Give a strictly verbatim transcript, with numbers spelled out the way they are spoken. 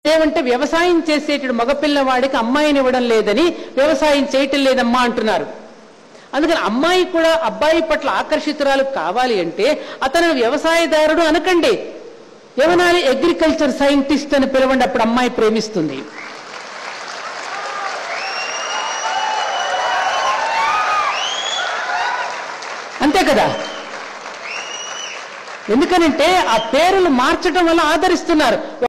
ఏమంటే వ్యవసాయం చేసేటడు మగపిల్లవాడికి అమ్మాయిని ఇవ్వడం లేదని వ్యవసాయం చేయటం లేదమ్మా అంటున్నారు. అందుకని అమ్మాయి కూడా అబ్బాయి పట్ల ఆకర్షితురాలు కావాలి అంటే అతను వ్యవసాయదారుడు అనకండి, ఏమనాలి, అగ్రికల్చర్ సైంటిస్ట్ అని పిలవండి, అప్పుడు అమ్మాయి ప్రేమిస్తుంది. అంతే కదా. ఎందుకనంటే ఆ పేర్లు మార్చడం వల్ల ఆదరిస్తున్నారు.